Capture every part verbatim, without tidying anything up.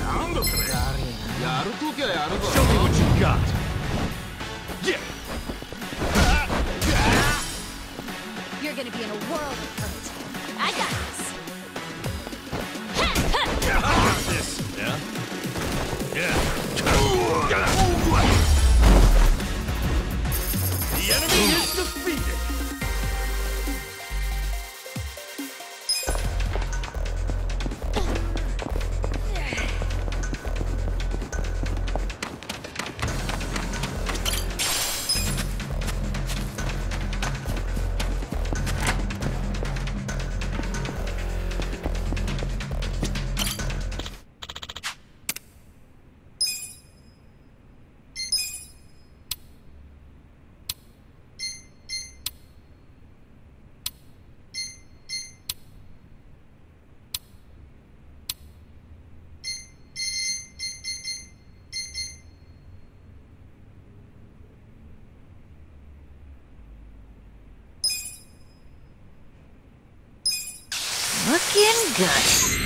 なんだそれ。やるときはやるぞ。 Show me what you got. Yeah. You're gonna be in a world of hurt. I got this. I got this. Yeah. Yeah. The enemy is defeated. Looking good.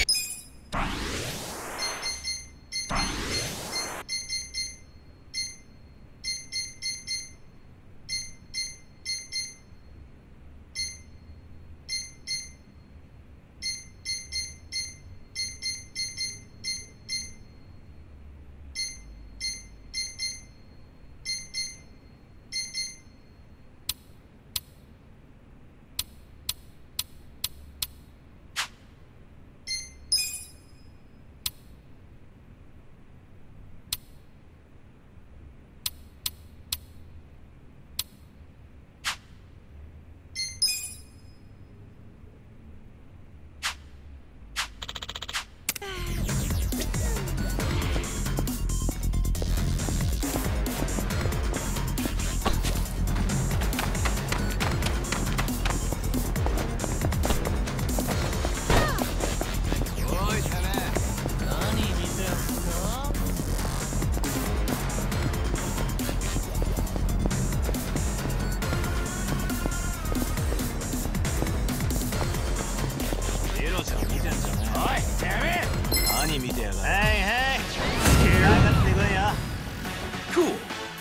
Hey, hey! Here, I got the way up. Cool.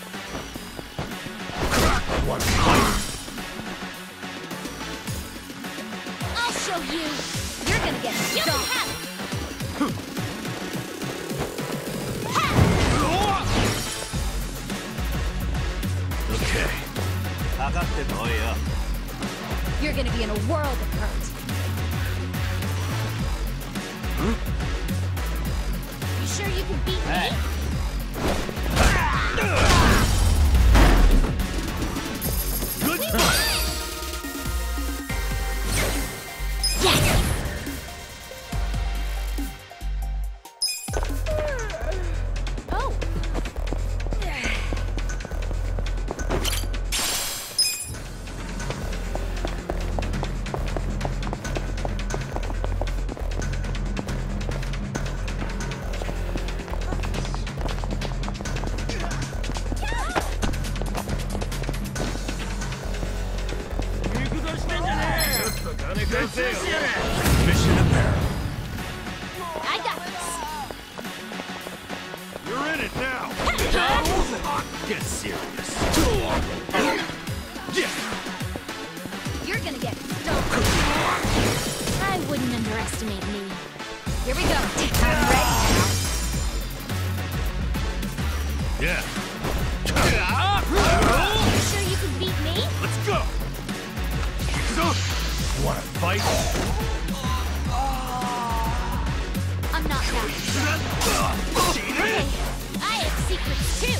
One fight. I'll show you. You're gonna get stoned. Okay. I got the boy up. You're gonna be in a world of hurt. You sure you can beat Hey. me? Good fight. Yes! Oh! Mission apparent. I got this. You're in it now. Get serious. You're gonna get stoned. I wouldn't underestimate me. Here we go. I'm ready now. Yeah. You sure you can beat me? Let's go. Wanna fight? I'm not that. Hey, I have secrets too.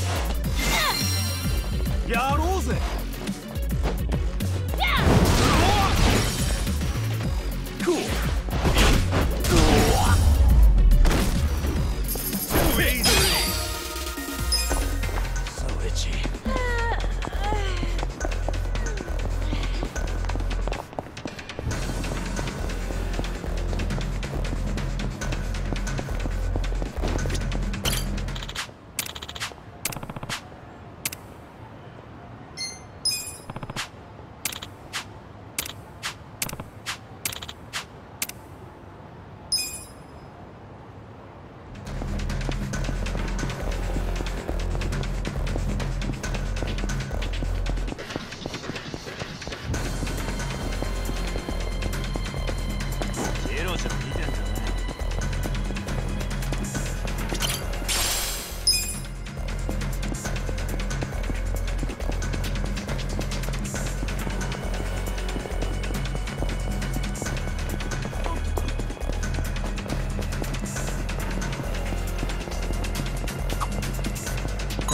Yaroze. Cool. Easy. So itchy.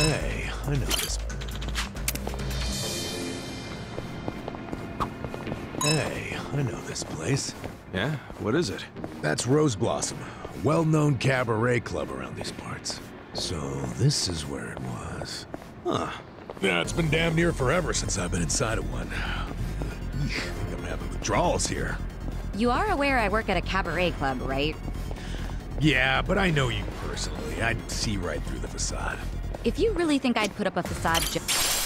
Hey, I know this. Hey, I know this place. Yeah? What is it? That's Rose Blossom, a well-known cabaret club around these parts. So this is where it was. Huh. Yeah, it's been damn near forever since I've been inside of one. I think I'm having withdrawals here. You are aware I work at a cabaret club, right? Yeah, but I know you personally. I'd see right through the facade. If you really think I'd put up a facade ju-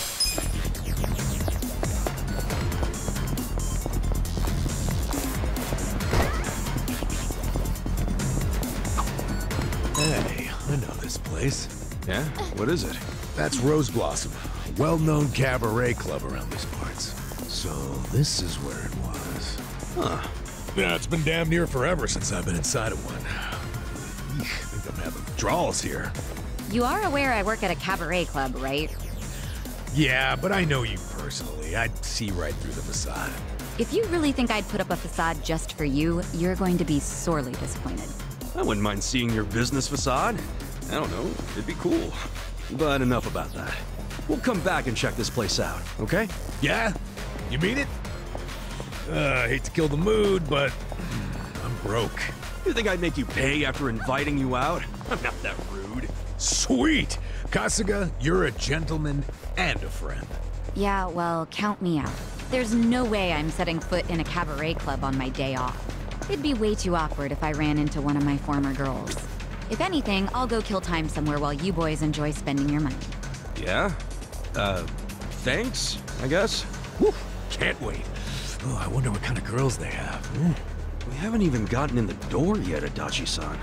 Hey, I know this place. Yeah? What is it? That's Rose Blossom, a well-known cabaret club around these parts. So this is where it was. Huh. Yeah, it's been damn near forever since I've been inside of one. I think I'm having withdrawals here. You are aware I work at a cabaret club, right? Yeah, but I know you personally. I'd see right through the facade. If you really think I'd put up a facade just for you, you're going to be sorely disappointed. I wouldn't mind seeing your business facade. I don't know, it'd be cool. But enough about that. We'll come back and check this place out, okay? Yeah? You mean it? Uh, I hate to kill the mood, but I'm broke. You think I'd make you pay after inviting you out? I'm not that rude. Sweet! Kasuga, you're a gentleman and a friend. Yeah, well, count me out. There's no way I'm setting foot in a cabaret club on my day off. It'd be way too awkward if I ran into one of my former girls. If anything, I'll go kill time somewhere while you boys enjoy spending your money. Yeah? Uh, thanks, I guess? Whew, can't wait. Oh, I wonder what kind of girls they have. Mm. We haven't even gotten in the door yet, Adachi-san.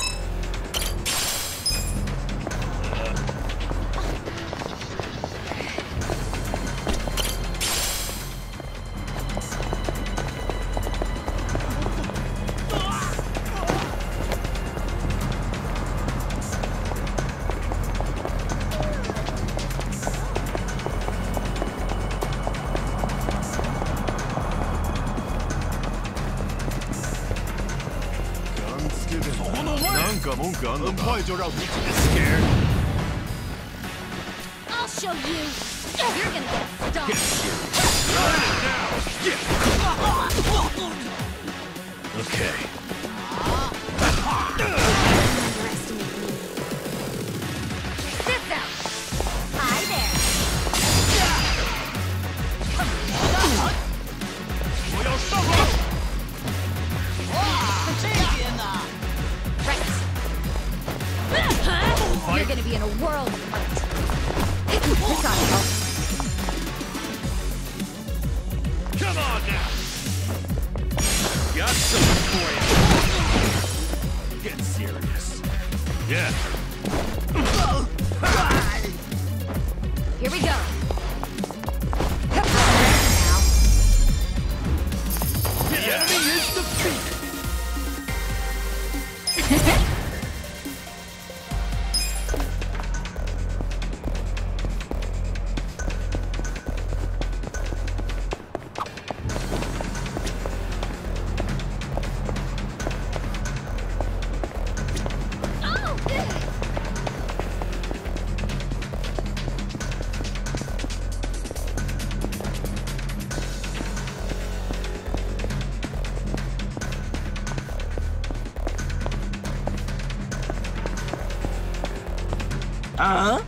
I'll show you. You're gonna get stuck. Okay. Underestimate me. Sit down. Hi there. Right. You're gonna be in a world of hurt. This ought to help. Come on now! Got something for you. Get serious. Yeah. Here we go. The enemy is defeated. Uh-huh.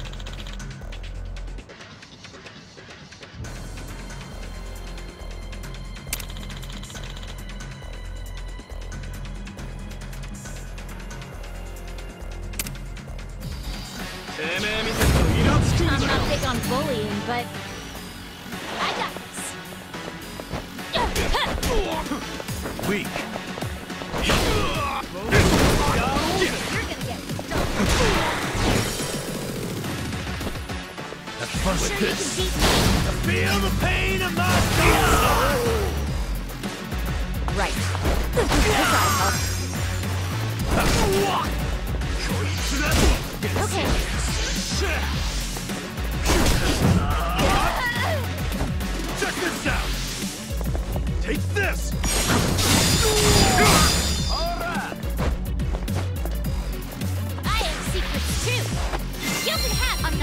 I'm not big on bullying, but I got this. Weak. You're gonna get stuck. Have fun with Sure you this. can beat me. Feel the pain of my soul. Right. This ought to help. Okay. Check this out. Take this. I have secrets too. You can have. I'm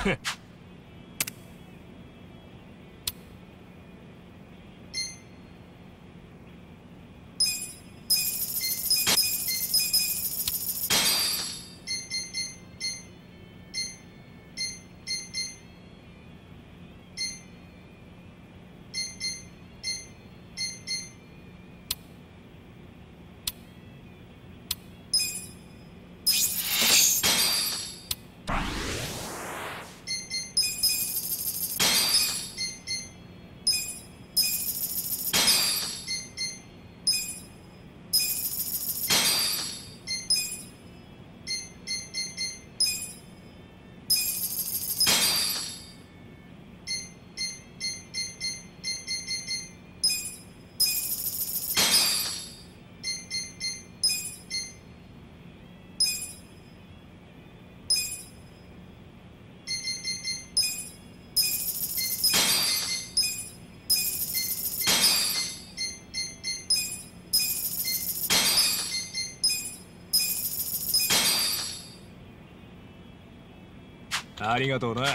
ありがとうな。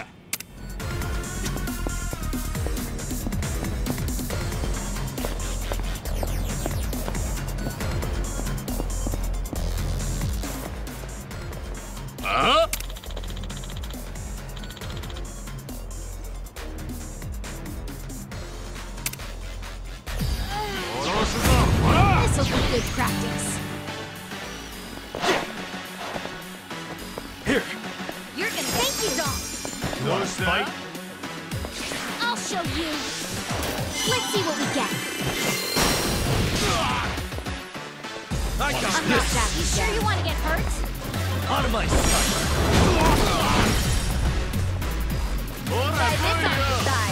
あ？殺すぞ。ほら。 This'll be good practice. Here. You're gonna thank you, dog. どうした？ I'll show you. Let's see what we get. I got I'm not this. that. You sure you want to get hurt? Out of my sight. Try this on your side.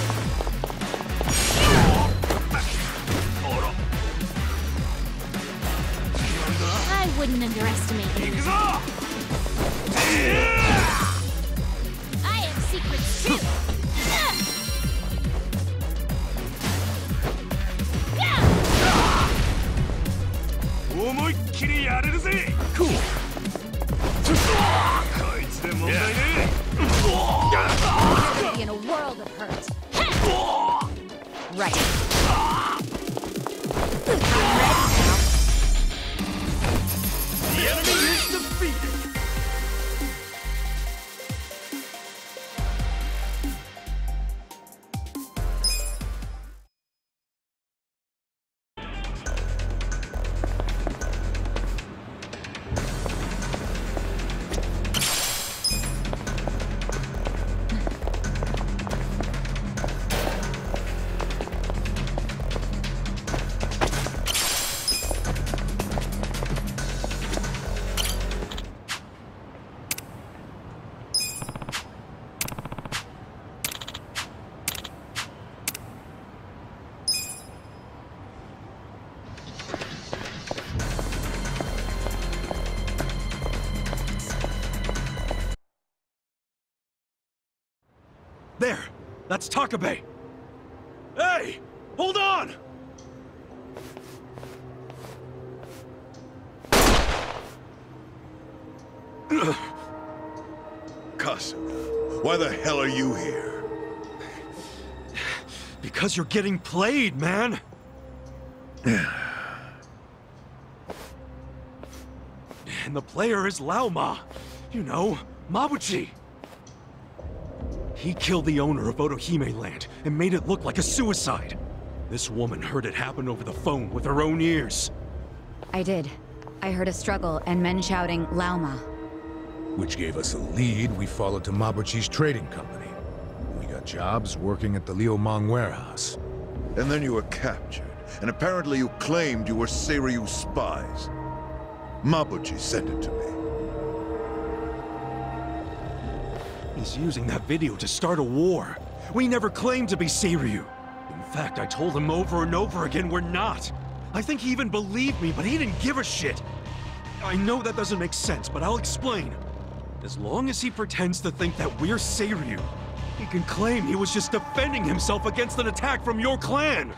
I wouldn't underestimate you. 行くぞ。 I have secrets too. Yeah. 思いっきりやれるぜ。 Cool. こいつで問題ね。 You'll be in a world of hurt. Right. I'm ready now. The enemy is defeated. There! That's Takabe! Hey! Hold on! Kasuga, why the hell are you here? Because you're getting played, man! And the player is Laoma. You know, Mabuchi. He killed the owner of Otohime Land and made it look like a suicide. This woman heard it happen over the phone with her own ears. I did. I heard a struggle and men shouting, Laoma. Which gave us a lead. We followed to Mabuchi's trading company. We got jobs working at the Liumang warehouse. And then you were captured, and apparently you claimed you were Seiryu spies. Mabuchi sent it to me. He's using that video to start a war. We never claimed to be Seiryu. In fact, I told him over and over again we're not. I think he even believed me, but he didn't give a shit. I know that doesn't make sense, but I'll explain. As long as he pretends to think that we're Seiryu, he can claim he was just defending himself against an attack from your clan.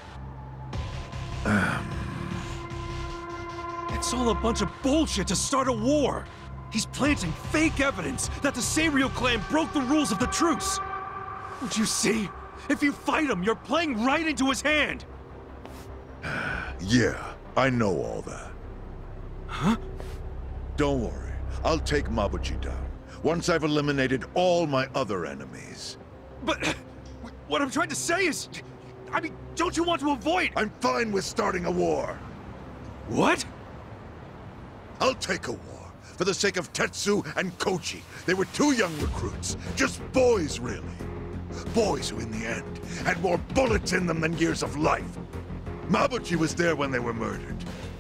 Um... It's all a bunch of bullshit to start a war. He's planting fake evidence that the Seiryu clan broke the rules of the truce. Don't you see? If you fight him, you're playing right into his hand. Yeah, I know all that. Huh? Don't worry. I'll take Mabuchi down, once I've eliminated all my other enemies. But what I'm trying to say is... I mean, don't you want to avoid... I'm fine with starting a war. What? I'll take a war, for the sake of Tetsu and Kochi. They were two young recruits, just boys, really. Boys who, in the end, had more bullets in them than years of life. Mabuchi was there when they were murdered.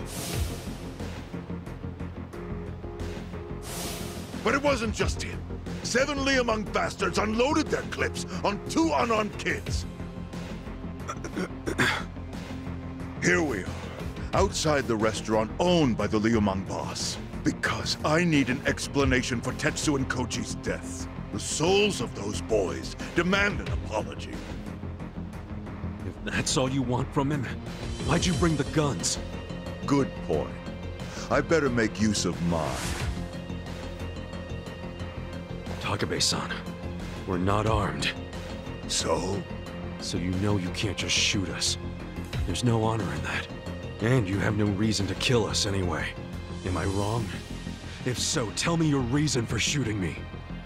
But it wasn't just him. Seven Liumang bastards unloaded their clips on two unarmed kids. Here we are, outside the restaurant owned by the Liumang boss. Because I need an explanation for Tetsu and Kochi's deaths. The souls of those boys demand an apology. If that's all you want from him, why'd you bring the guns? Good point. I better make use of mine. Takabe-san, we're not armed. So? So you know you can't just shoot us. There's no honor in that. And you have no reason to kill us anyway. Am I wrong? If so, tell me your reason for shooting me.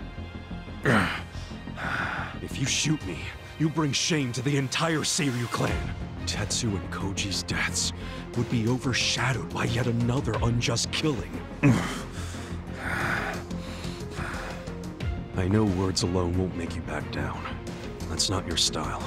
If you shoot me, you bring shame to the entire Seiryu clan. Tetsu and Koji's deaths would be overshadowed by yet another unjust killing. I know words alone won't make you back down. That's not your style.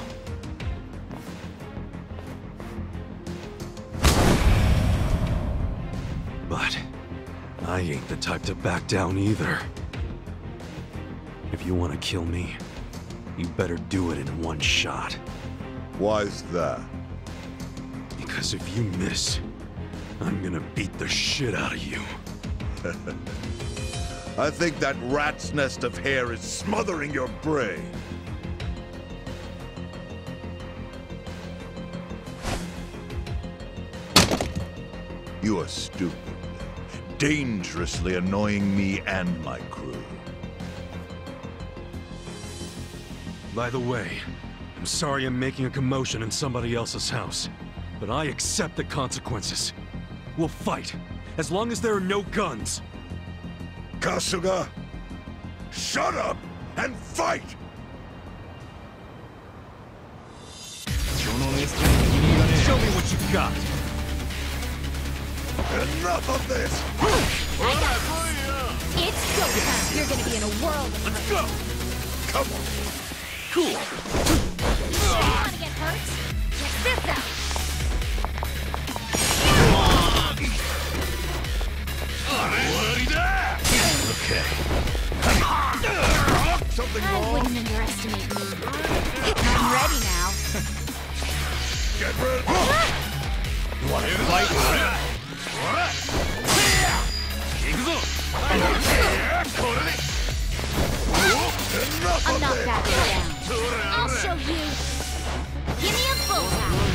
But I ain't the type to back down either. If you want to kill me, you better do it in one shot. Why's that? Because if you miss, I'm gonna beat the shit out of you. I think that rat's nest of hair is smothering your brain. You are stupid, dangerously annoying me and my crew. By the way, I'm sorry I'm making a commotion in somebody else's house, but I accept the consequences. We'll fight, as long as there are no guns. Kasuga, shut up and fight! Show me what you got! Enough of this! It's go time. You're gonna be in a world of Let's go! Come on! Cool! You wanna get hurt? Check this out! Okay. Something I wrong? wouldn't underestimate me. I'm ready now. Get ready! You wanna fight? Enough I'm of not this! backing down. I'll show you. Give me a bullseye.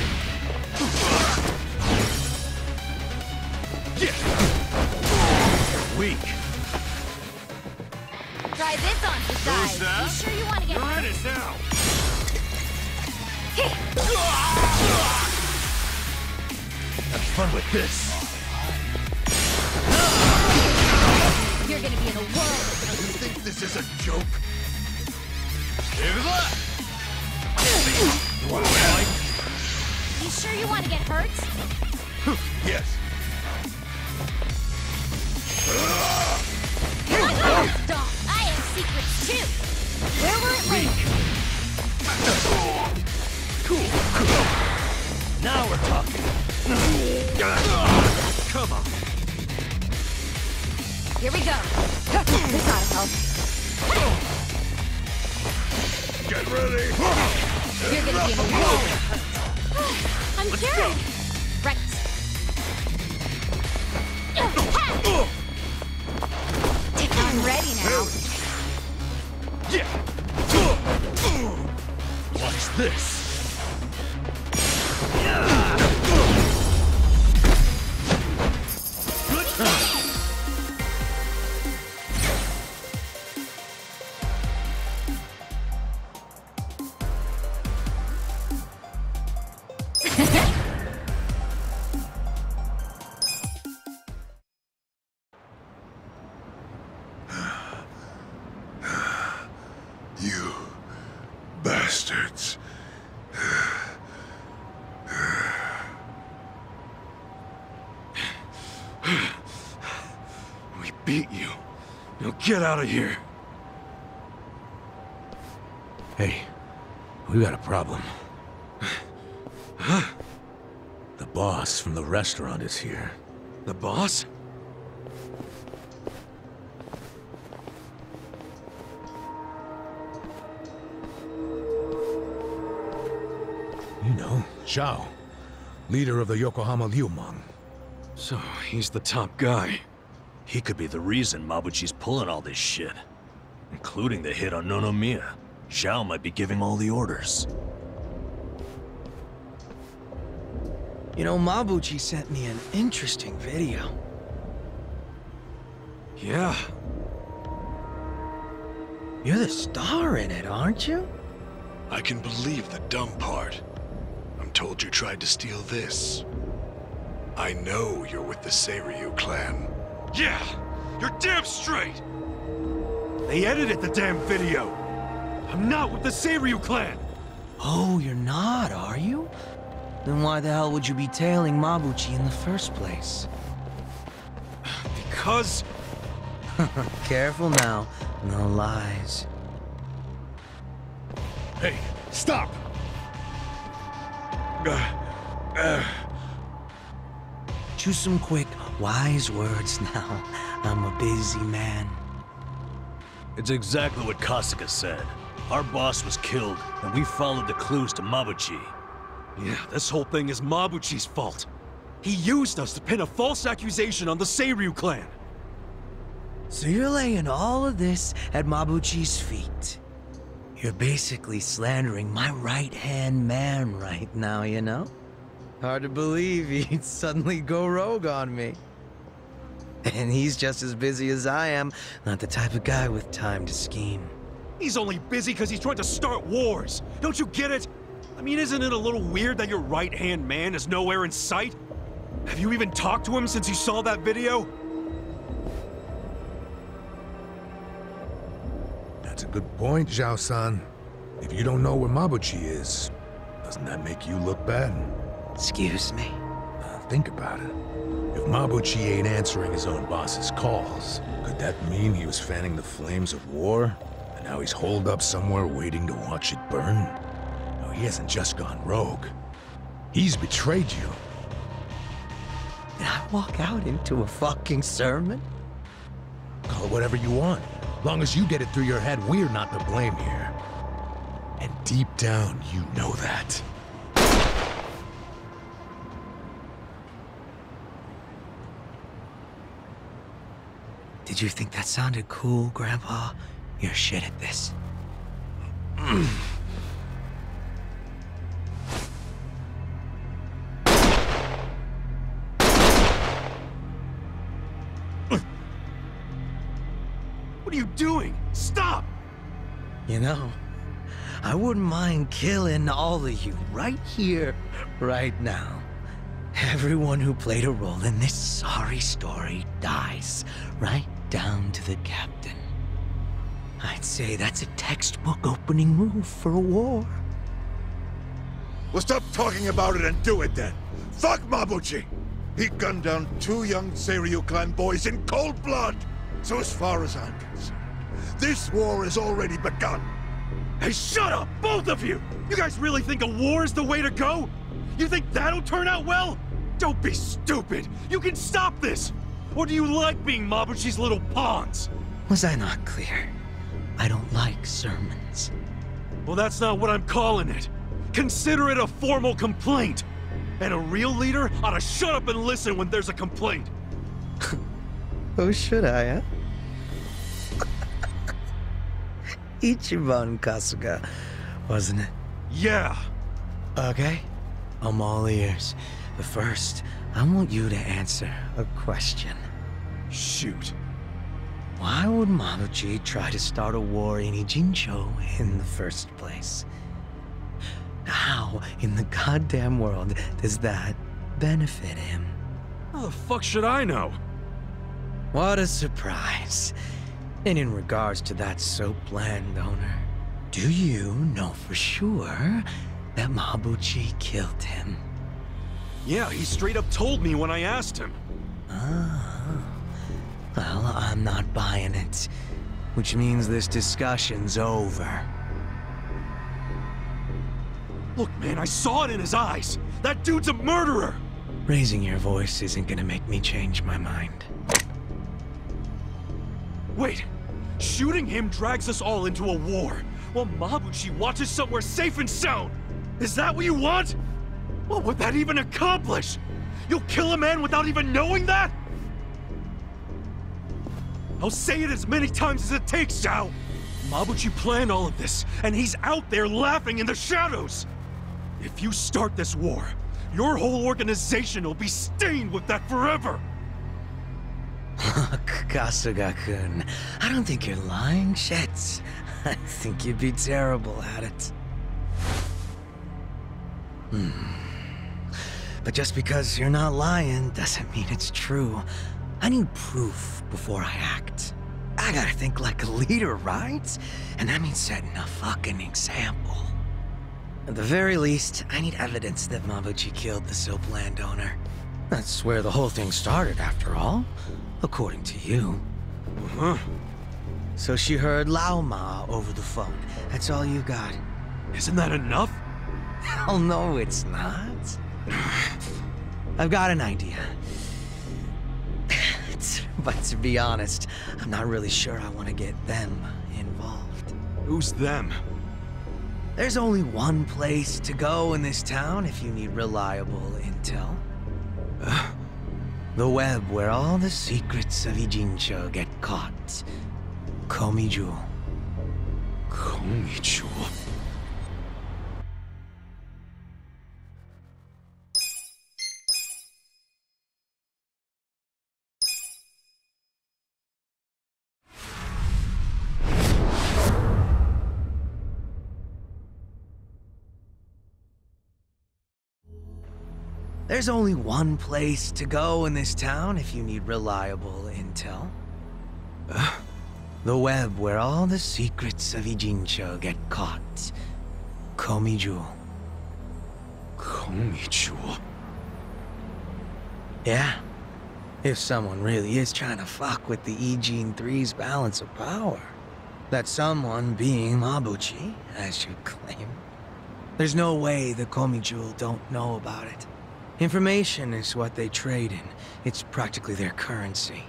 Weak. Try this on for size. that? You sure you want to get hurt? Ready now. Have fun with this. You're gonna be in a world of You think this is a joke? You wanna fight? You sure you want to get hurt? Yes. Stop! I have secrets too! Where will it lead? Now we're talking. Come on. Here we go. This ought to help. Get ready! You're gonna be in a world of hurt. I'm cured! Right. I'm ready now. Watch this. beat you. Now get out of here. Hey, we got a problem. Huh? The boss from the restaurant is here. The boss? You know, Zhao, leader of the Yokohama Liumang. So, he's the top guy. He could be the reason Mabuchi's pulling all this shit. Including the hit on Nonomiya. Zhao might be giving all the orders. You know, Mabuchi sent me an interesting video. Yeah. You're the star in it, aren't you? I can believe the dumb part. I'm told you tried to steal this. I know you're with the Seiryu clan. Yeah! You're damn straight! They edited the damn video! I'm not with the Seiryu clan! Oh, you're not, are you? Then why the hell would you be tailing Mabuchi in the first place? Because... Careful now. No lies. Hey, stop! Uh, uh, Choose some quick, wise words now. I'm a busy man. It's exactly what Kasuga said. Our boss was killed, and we followed the clues to Mabuchi. yeah, this whole thing is Mabuchi's fault. He used us to pin a false accusation on the Seiryu clan. So you're laying all of this at Mabuchi's feet. You're basically slandering my right-hand man right now, you know? Hard to believe he'd suddenly go rogue on me. And he's just as busy as I am, not the type of guy with time to scheme. He's only busy because he's trying to start wars. Don't you get it? I mean, isn't it a little weird that your right-hand man is nowhere in sight? Have you even talked to him since you saw that video? That's a good point, Zhao-san. If you don't know where Mabuchi is, doesn't that make you look bad? Excuse me? Uh, think about it. If Mabuchi ain't answering his own boss's calls, could that mean he was fanning the flames of war? And now he's holed up somewhere waiting to watch it burn? No, he hasn't just gone rogue. He's betrayed you. Did I walk out into a fucking sermon? Call it whatever you want. Long as you get it through your head, we're not to blame here. And deep down, you know that. Did you think that sounded cool, Grandpa? You're shit at this. What are you doing? Stop! You know, I wouldn't mind killing all of you right here, right now. Everyone who played a role in this sorry story dies, right down to the captain. I'd say that's a textbook opening move for a war. Well, stop talking about it and do it then. Fuck Mabuchi! He gunned down two young Seiryu clan boys in cold blood! So as far as I'm concerned, this war has already begun. Hey, shut up, both of you! You guys really think a war is the way to go? You think that'll turn out well? Don't be stupid! You can stop this! Or do you like being Mabuchi's little pawns? Was I not clear? I don't like sermons. Well, that's not what I'm calling it. Consider it a formal complaint. And a real leader ought to shut up and listen when there's a complaint. Oh, should I, huh? Ichiban Kasuga, wasn't it? Yeah. Okay, I'm all ears. But first, I want you to answer a question. Shoot. Why would Mabuchi try to start a war in Ijincho in the first place? How in the goddamn world does that benefit him? How the fuck should I know? What a surprise. And in regards to that soap landowner, do you know for sure that Mabuchi killed him? Yeah, he straight up told me when I asked him. Ah. Well, I'm I'm not buying it. Which means this discussion's over. Look, man, I saw it in his eyes. That dude's a murderer! Raising your voice isn't gonna make me change my mind. Wait, shooting him drags us all into a war, while Mabuchi watches somewhere safe and sound. Is that what you want? What would that even accomplish? You'll kill a man without even knowing that? I'll say it as many times as it takes, Xiao. Mabuchi planned all of this, and he's out there laughing in the shadows. If you start this war, your whole organization will be stained with that forever. Look, Kasuga-kun, I don't think you're lying, shit. I think you'd be terrible at it. Hmm. But just because you're not lying doesn't mean it's true. I need proof before I act. I gotta think like a leader, right? And that means setting a fucking example. At the very least, I need evidence that Mabuchi killed the Soap landowner. That's where the whole thing started, after all. According to you. Huh? So she heard Lao Ma over the phone. That's all you got. Isn't that enough? Hell no, it's not. I've got an idea. But to be honest, I'm not really sure I want to get them involved. Who's them? There's only one place to go in this town if you need reliable intel. Uh, the web where all the secrets of Ijincho get caught. Komiju. Komiju? There's only one place to go in this town if you need reliable intel. Uh, the web where all the secrets of Ijincho get caught. Komiju. Komiju? Yeah. If someone really is trying to fuck with the Ijin three's balance of power. That someone being Mabuchi, as you claim. There's no way the Komiju don't know about it. Information is what they trade in. It's practically their currency.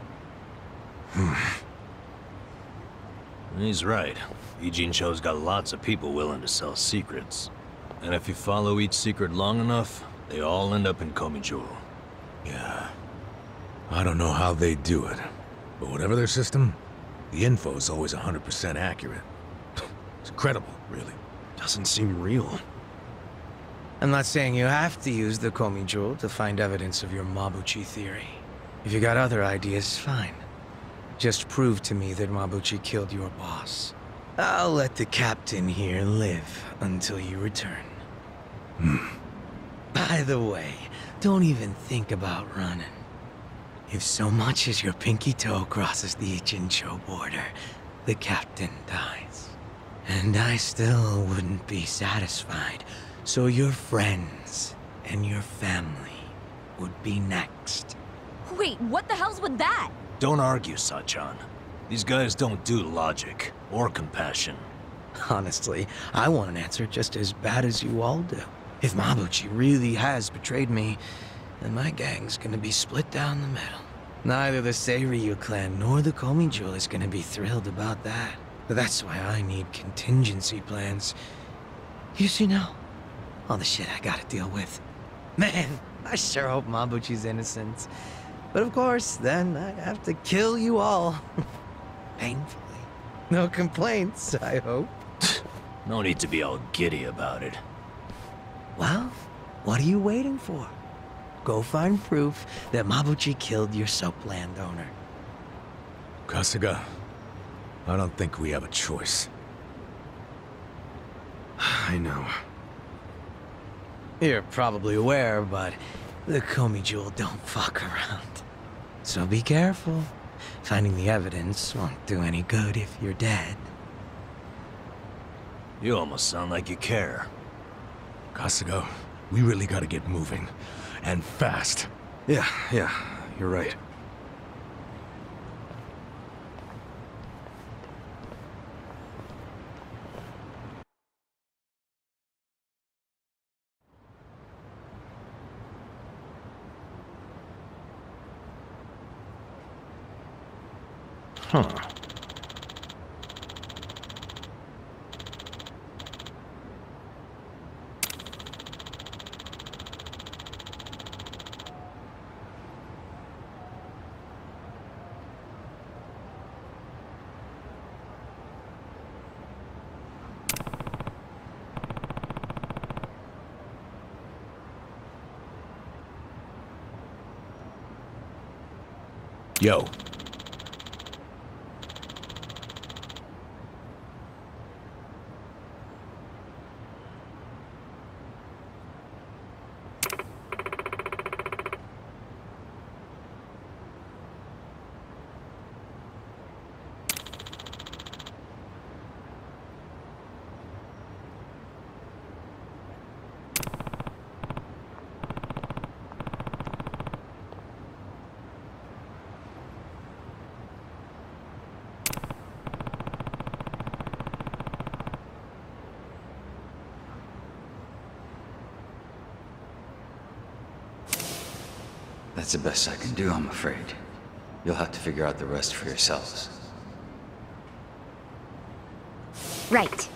He's right. Ijincho's got lots of people willing to sell secrets. And if you follow each secret long enough, they all end up in Komiju. Yeah. I don't know how they do it, but whatever their system, the info's always one hundred percent accurate. It's incredible, really. Doesn't seem real. I'm not saying you have to use the Komiju to find evidence of your Mabuchi theory. If you got other ideas, fine. Just prove to me that Mabuchi killed your boss. I'll let the captain here live until you return. Hmm. By the way, don't even think about running. If so much as your pinky toe crosses the Ijincho border, the captain dies. And I still wouldn't be satisfied. So your friends and your family would be next. Wait, what the hell's with that? Don't argue, Sachan. These guys don't do logic or compassion. Honestly, I want an answer just as bad as you all do. If Mabuchi really has betrayed me, then my gang's gonna be split down the middle. Neither the Seiryu clan nor the Komiju is gonna be thrilled about that. But that's why I need contingency plans. You see now? All the shit I gotta deal with. Man, I sure hope Mabuchi's innocent. But of course, then I have to kill you all. Painfully. No complaints, I hope. No need to be all giddy about it. Well, what are you waiting for? Go find proof that Mabuchi killed your soap landowner. Kasuga, I don't think we have a choice. I know. You're probably aware, but the Komiju don't fuck around. So be careful. Finding the evidence won't do any good if you're dead. You almost sound like you care. Kasuga, we really gotta get moving. And fast. Yeah, yeah, you're right. Huh. Yo. That's the best I can do, I'm afraid. You'll have to figure out the rest for yourselves. Right.